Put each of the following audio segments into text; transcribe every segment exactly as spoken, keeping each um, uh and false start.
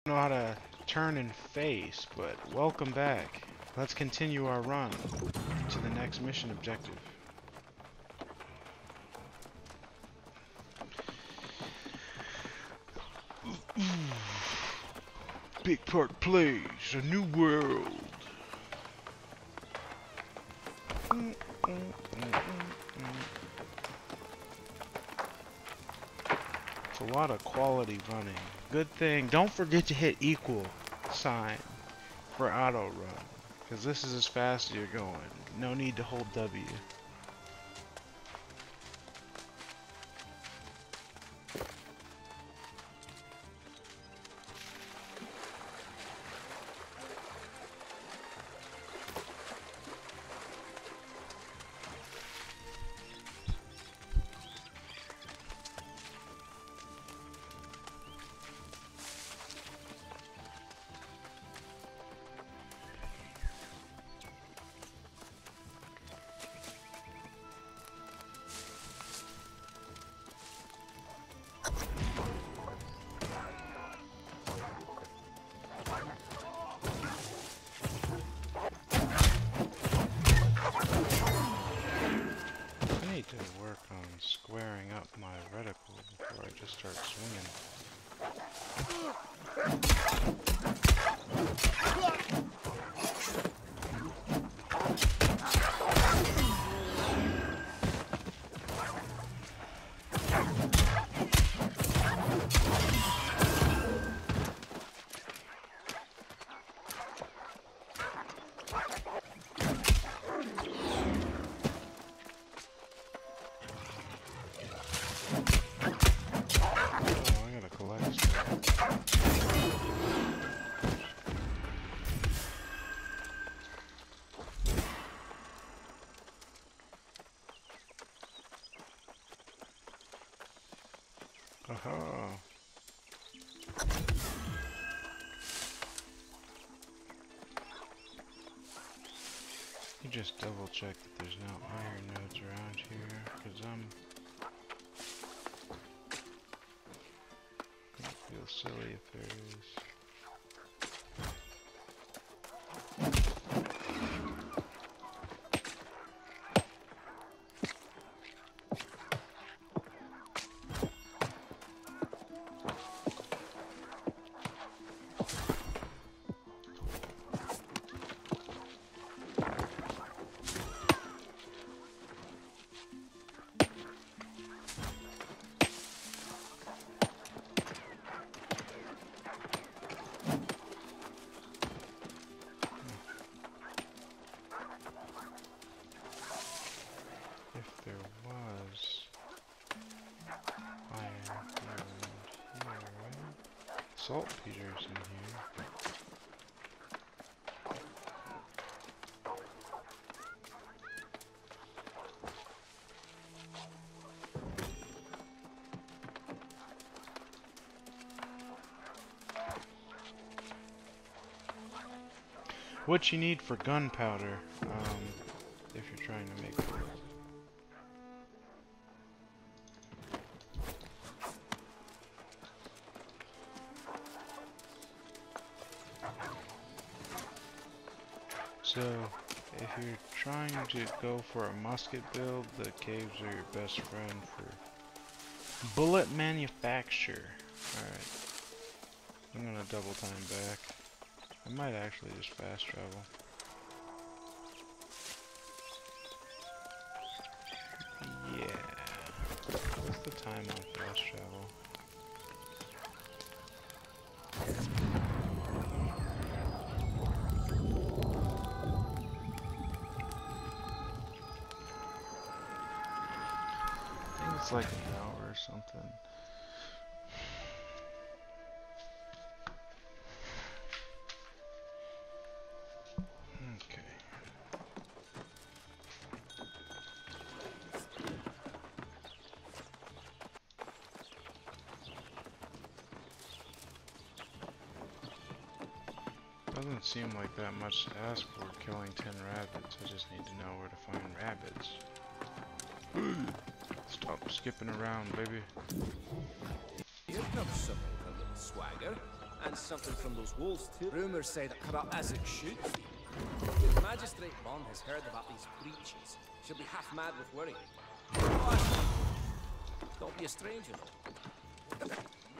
Know how to turn and face, but welcome back. Let's continue our run to the next mission objective. Big Part Plays, a new world. Mm, mm, mm, mm, mm. It's a lot of quality running. Good thing, don't forget to hit equal sign for auto run, because this is as fast as you're going. No need to hold W. To work on squaring up my reticle before I just start swinging. Aha. You just double check that there's no iron nodes around here, because I'm gonna feel silly if there is. Saltpeter's in here. What you need for gunpowder, um, if you're trying to make it. So, if you're trying to go for a musket build, the caves are your best friend for bullet manufacture. Alright. I'm gonna double time back. I might actually just fast travel. Yeah. What's the time on fast travel? It's like an hour or something. Okay. Doesn't seem like that much to ask for killing ten rabbits. I just need to know where to find rabbits. Stop skipping around, baby. Here comes some with a little swagger. And something from those wolves too. Rumors say that corrupt as it should be. The magistrate Bond has heard about these breaches. She'll be half mad with worry. Oh, don't be a stranger though.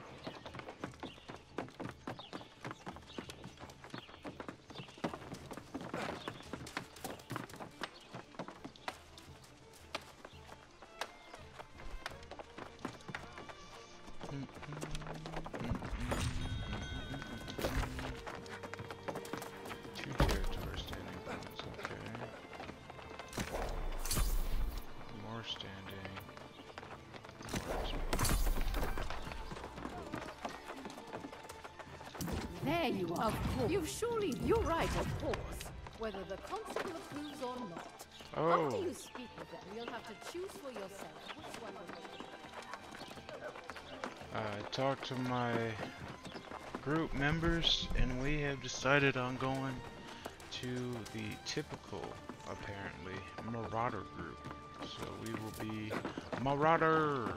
There you are. Of course. You've surely, you're right, of course. Whether the constable approves or not. Oh. After you speak with them, you'll have to choose for yourself which one will I talked to my group members, and we have decided on going to the typical, apparently, marauder group. So we will be marauders.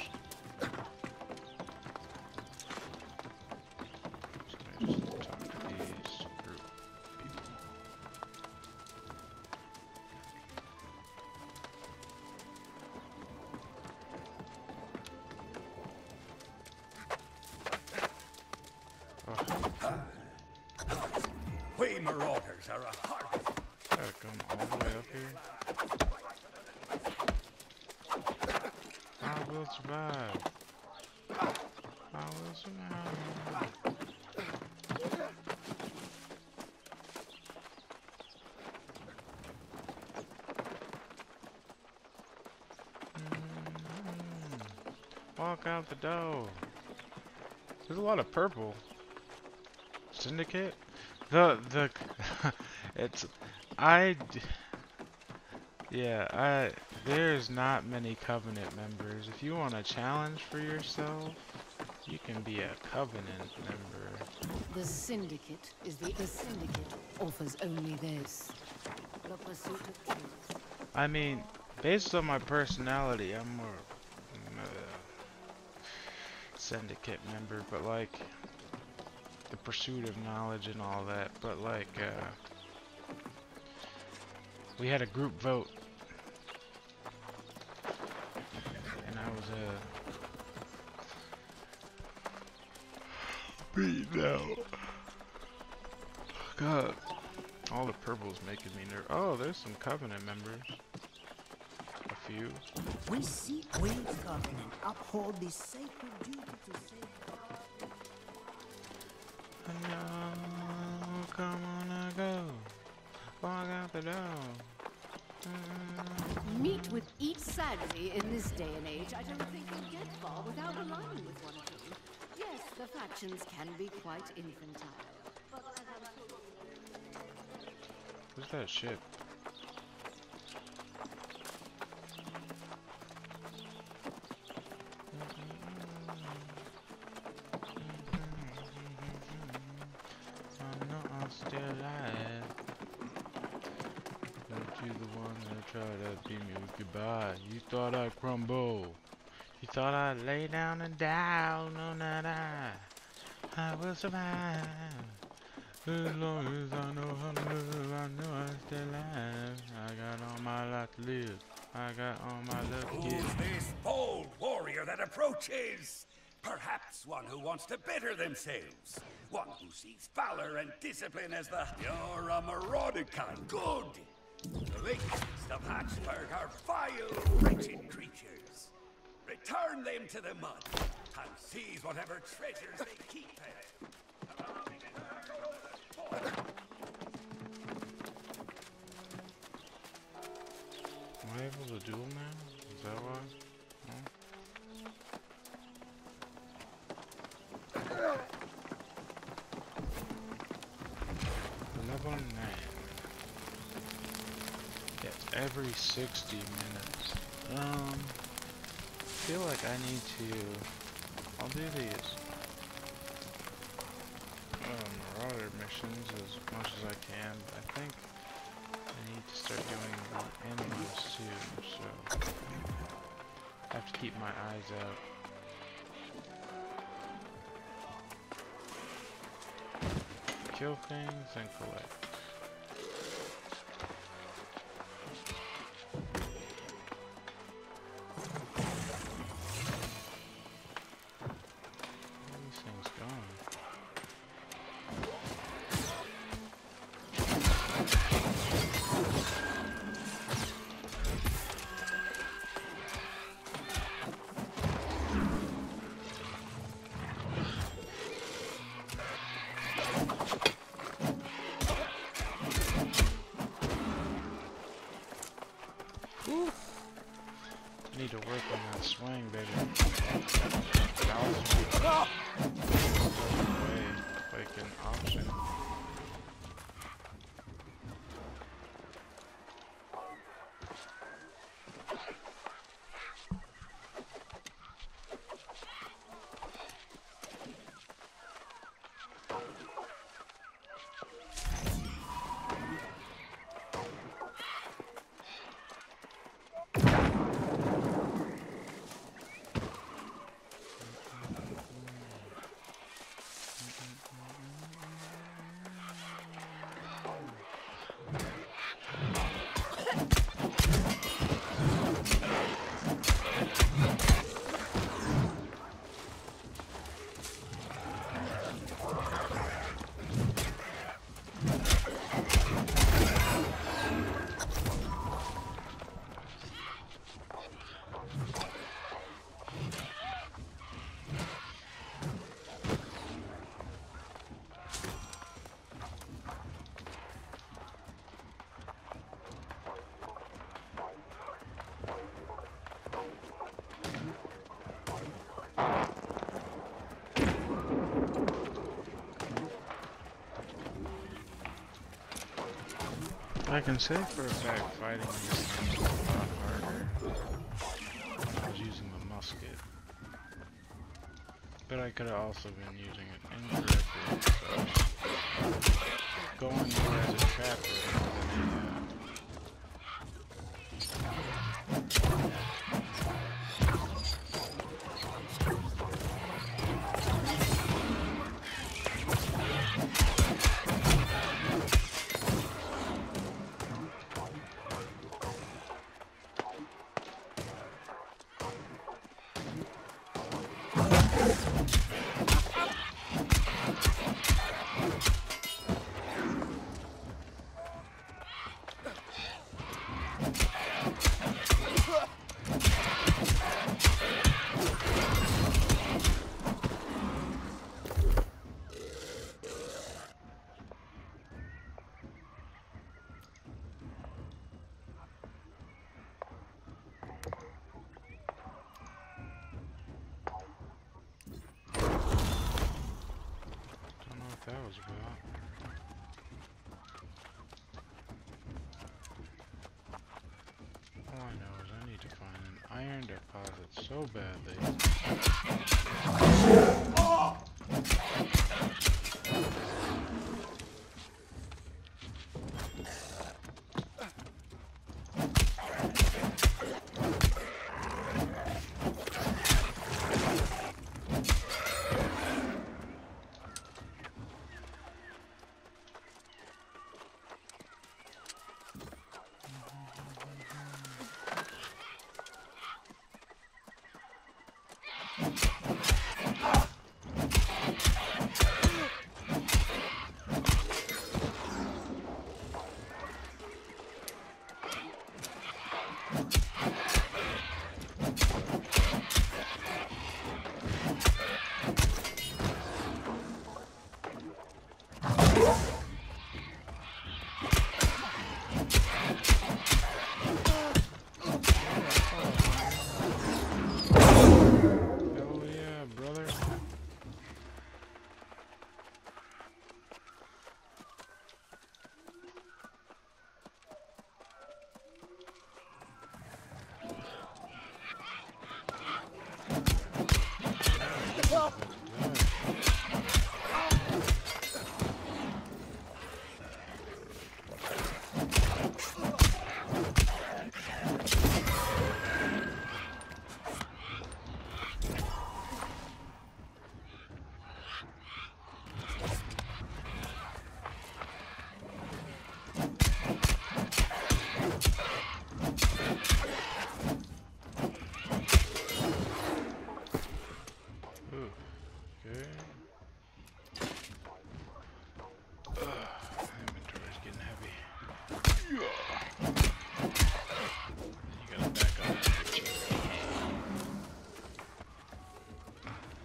We marauders are a hard. Gotta come all the way up here. I will survive. I will survive. Mm-hmm. Walk out the door. There's a lot of purple. Syndicate? The, the, it's, I, yeah, I, there's not many Covenant members. If you want a challenge for yourself, you can be a Covenant member. The Syndicate is the, the Syndicate offers only this. The pursuit of truth. I mean, based on my personality, I'm more, I'm a Syndicate member, but like, the pursuit of knowledge and all that, but like, uh, we had a group vote, and I was, uh, beaten out. God, all the purple's making me nervous. Oh, there's some Covenant members. A few. We seek Queen's Covenant, uphold the sacred duty to save. No, come on, I go. Walk out the door. Uh, Meet with each Saturday in this day and age. I don't think you'll get far without aligning with one team. Yes, the factions can be quite infantile. But as I'm sure who's that ship? Still alive. Don't you the one that tried to beat me with goodbye? You thought I'd crumble. You thought I'd lay down and die. No, not I. I will survive. As long as I know how to live, I know I'm still alive. I got all my life to live. I got all my love to give. Who's this bold warrior that approaches? Perhaps one who wants to better themselves. One who sees valor and discipline as the... You're a marauder kind. Good. The latest of Hatchburg are vile, wretched creatures. Return them to the mud and seize whatever treasures they keep there. Am I able to do them now? Is that why? No? Level nine. Yes, every sixty minutes. Um, I feel like I need to. I'll do these uh, marauder missions as much as I can. But I think I need to start doing the animals too. So I have to keep my eyes out. kill things and collect. Where are these things going? Need to work on that swing, baby. Way, like an option. I can say for a fact fighting these things was a lot harder when I was using the musket. But I could have also been using it incorrectly, so going more as a trapper than a that was about. All I know is I need to find an iron deposit so badly. Oh! Hell yeah.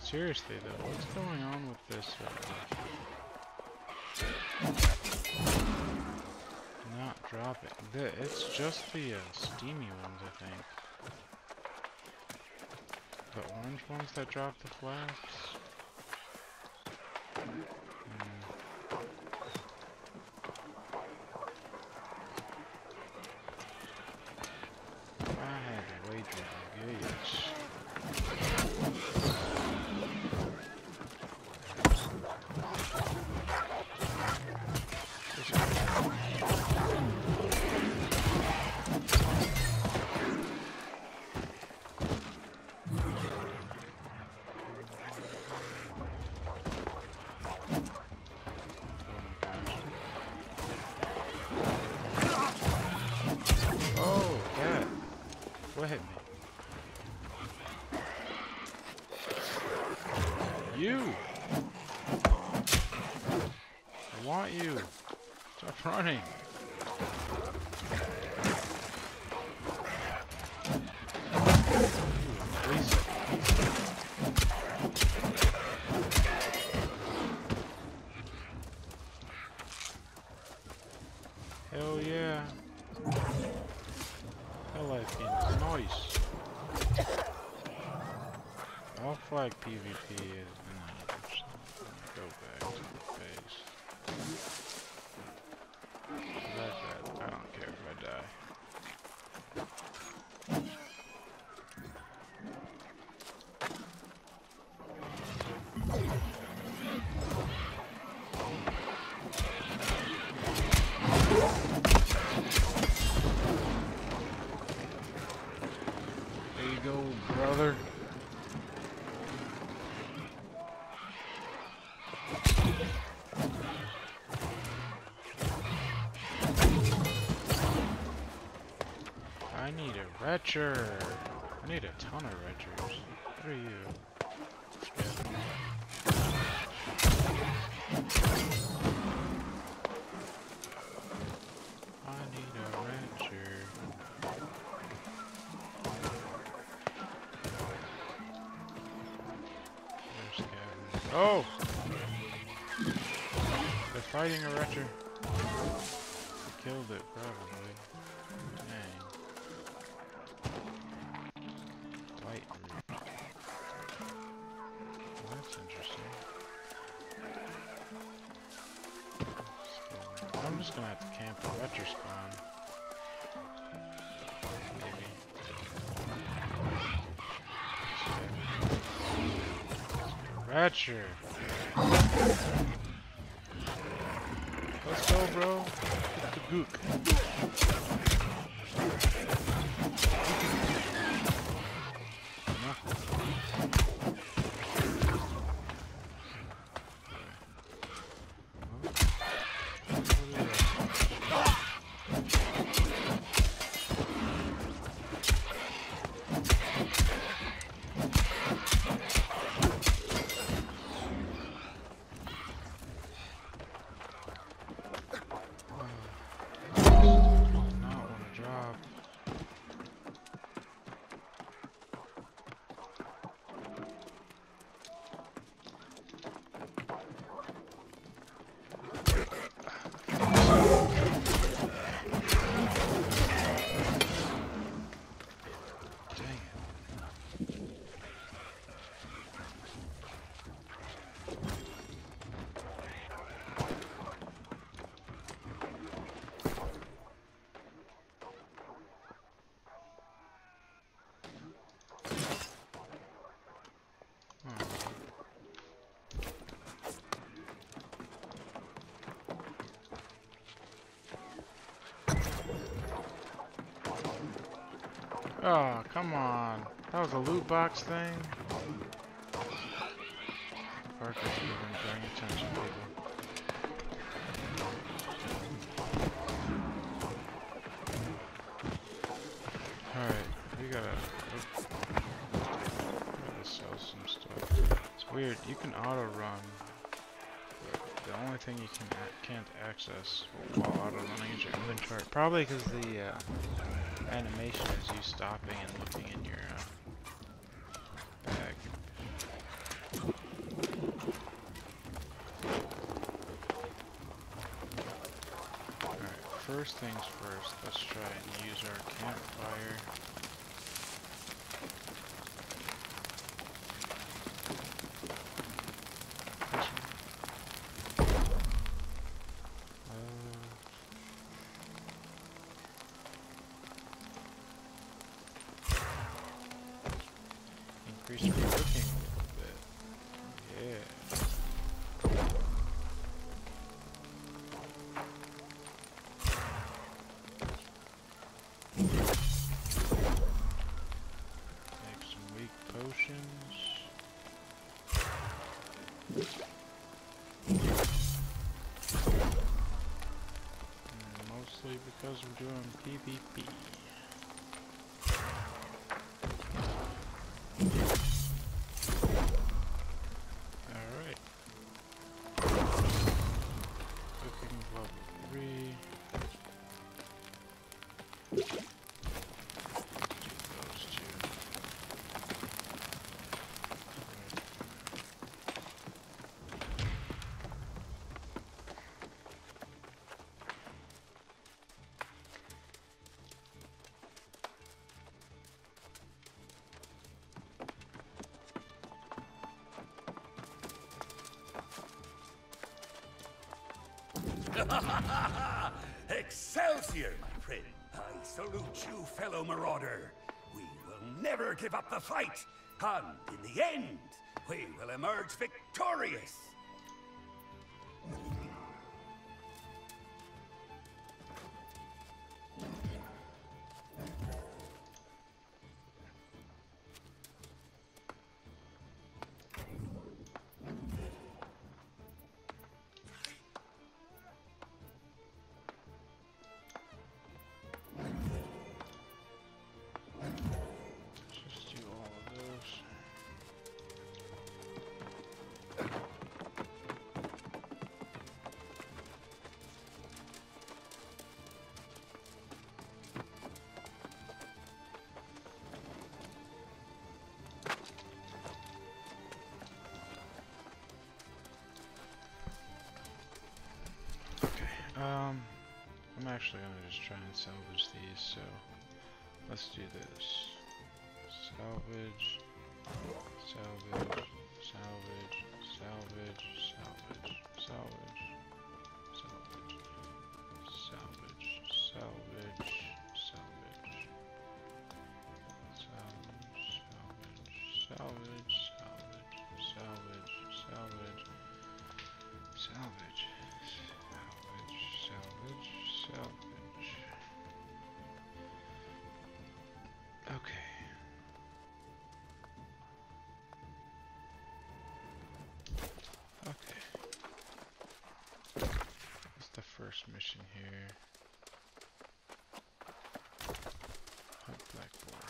Seriously though, what's going on with this? Uh, not dropping. The, it's just the uh, steamy ones, I think. The orange ones that drop the flasks. Hmm. If I had to wager the gauge. What hit me? You! I want you! Stop running! Please. Hell yeah! Hell life games, nice! I'll flag PvP is go back to the base. That, that, I don't care if I die. There you go, brother. I need a retcher. I need a ton of retchers. What are you? I need a retcher. There's Gavin. Oh! They're fighting a retcher. They killed it, probably. Dang. White root. Well, that's interesting. I'm just gonna have to camp a retcher spawn. Maybe. Retcher! Let's go, bro. Get the gook. Oh, come on. That was a loot box thing? Parker's even paying attention, people. Alright, we gotta... gotta sell some stuff. It's weird, you can auto-run, but the only thing you can can't access while auto-running is your inventory. Probably because the uh, animation is you stopping and looking in your uh, bag. first things first, let's try and use our campfire. Increase our cooking a little bit. Yeah. Make some weak potions. And mostly because we're doing PvP. Excelsior, my friend. I salute you, fellow marauder. We will never give up the fight. And in the end, we will emerge victorious. Um, I'm actually gonna just try and salvage these, so let's do this. Salvage, salvage, salvage, salvage, salvage, salvage, salvage, salvage, salvage, salvage, salvage, salvage, salvage, salvage, salvage, salvage, salvage. Salvage, salvage. Okay. Okay. What's the first mission here? Hunt black boar.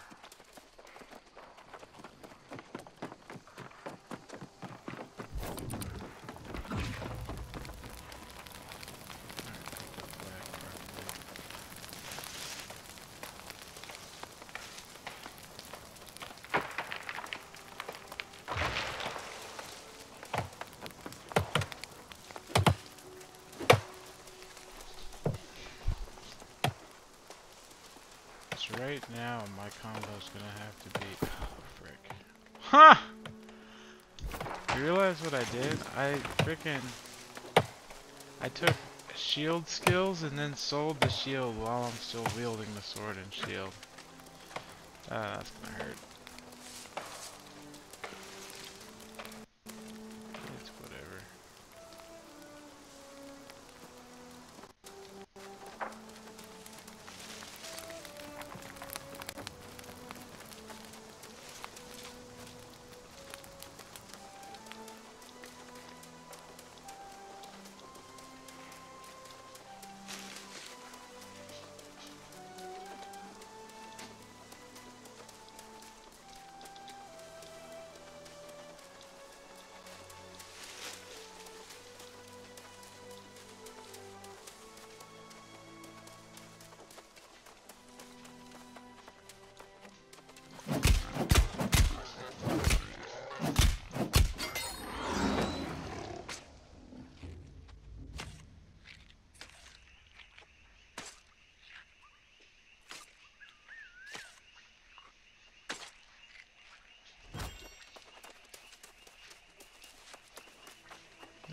Right now, my combo's gonna have to be. Oh, frick. Huh! You realize what I did? I frickin'. I took shield skills and then sold the shield while I'm still wielding the sword and shield. Ah, that's gonna hurt. It's whatever.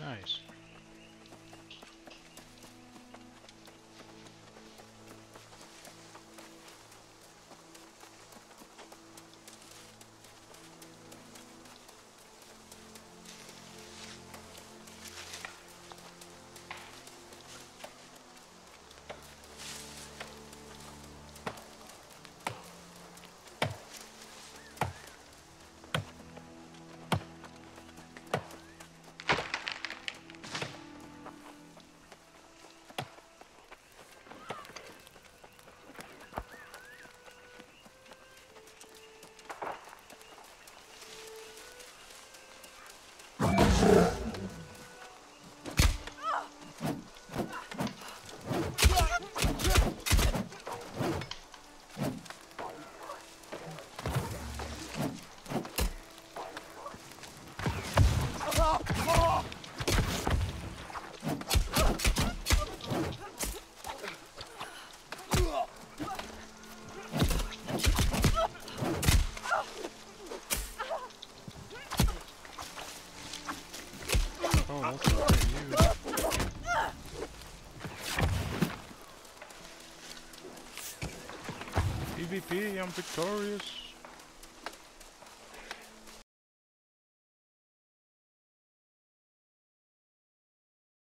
Nice. Oh, that's right, you. P V P, I'm victorious.